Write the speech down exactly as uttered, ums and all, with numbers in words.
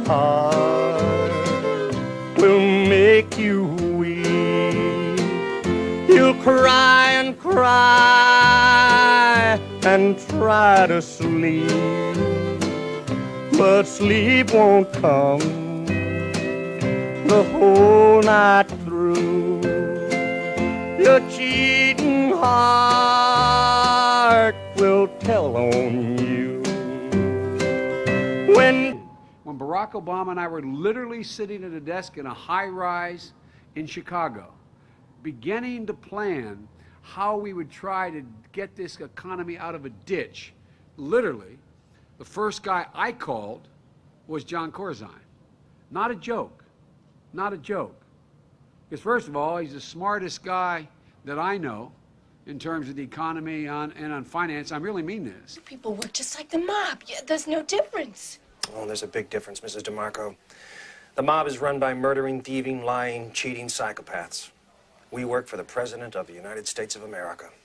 heart will make you weep. You'll cry and cry and try to sleep, but sleep won't come the whole night through. Your cheating heart will tell on you. When When Barack Obama and I were literally sitting at a desk in a high-rise in Chicago, beginning to plan how we would try to get this economy out of a ditch, literally, the first guy I called was John Corzine. Not a joke. Not a joke. Because first of all, he's the smartest guy that I know in terms of the economy on, and on finance. I really mean this. You people work just like the mob. Yeah, there's no difference. Oh, there's a big difference, Missus DeMarco. The mob is run by murdering, thieving, lying, cheating psychopaths. We work for the President of the United States of America.